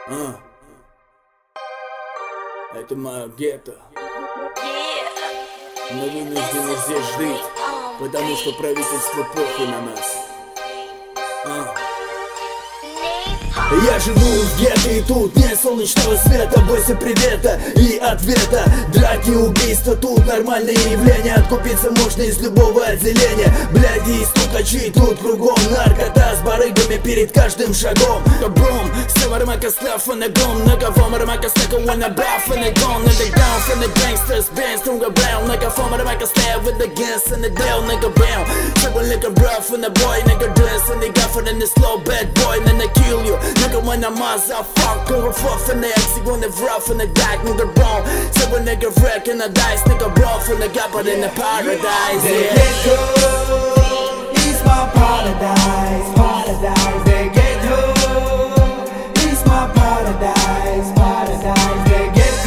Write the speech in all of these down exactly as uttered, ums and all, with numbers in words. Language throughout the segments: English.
А. Это мое гетто. Мы вынуждены здесь жить, потому что правительство похуй на нас. А. Я живу в гетто, и тут нет солнечного света. Бойся привета и ответа. Драки, убийства, тут нормальные явления. Откупиться можно из любого отделения. Бляди и стукачи, тут кругом наркота с барыгами перед каждым шагом. Бум, савармака слафана гом. Многофомармака стака wanna buff and they gone. And they down from the gangsters, band stronger brown. Многофомармака stay with the gangs and the deal, nigga brown. Someone like a rough and the boy, nigga dress. And they got for them the slow bad boy, and then they kill you. Nigga when I'm motherfucker, we're fuck and the X, when they're rough and the dark, nigga wrong. So when nigga wreck and the dice, nigga rough and the gut, but in the paradise. They get hood, it's my paradise, paradise. They get hood, it's my paradise, paradise. They get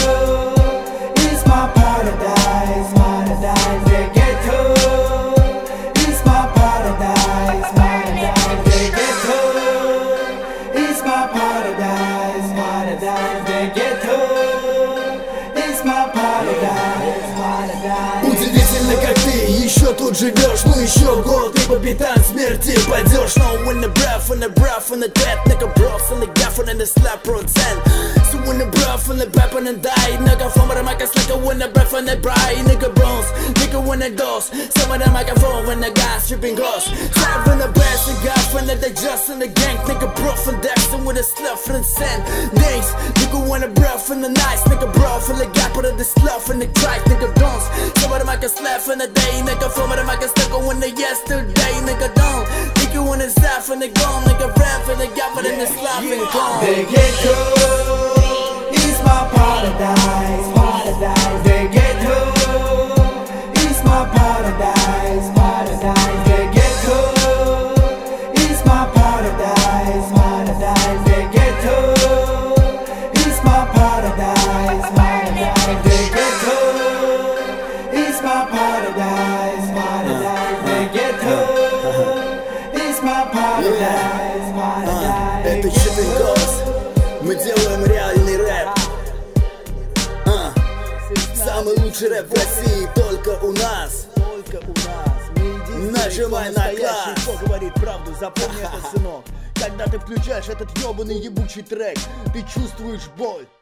hood, it's my paradise, paradise. They get hood, it's my paradise, paradise. They get hood, it's my paradise, paradise. They get hood, it's my paradise, paradise. Удивительно, как ты еще тут живешь. Ну еще год и по пятам смерти пойдешь. Но when the breath and the breath and the death, nigga broth and the gaffin and the slap процент. So when the breath and the breath and the die, nigga from the mic like a when the breath and the bright, nigga bronze, nigga when the dose. Some of the microphone when the guys stripping ghosts. Having the breath and gaffin and the just and the gang, nigga broth and death and with a sluff and sand. Names, nigga when the breath and the nice, nigga broth and the gap of the sluff and the track, nigga dance. Some of the mic slap in the day, nigga from the mic stuck on the yesterday, nigga don't. Nigga when it's off and the gone, nigga rap and the gap and the slap and gone. They get hood, it's my paradise, paradise. They get hood, it's my paradise, paradise. They get hood, it's my paradise, paradise. They get hood, it's my paradise, paradise. They get hood, it's my paradise, paradise. They get hood, it's my paradise, paradise. Это чистый голос. Мы делаем реальный рэп. А. Самый лучший рэп в России только у нас. Только у нас. Нажимай на класс. Кто говорит правду, запомни это, сынок. Когда ты включаешь этот ёбаный ебучий трек, ты чувствуешь боль.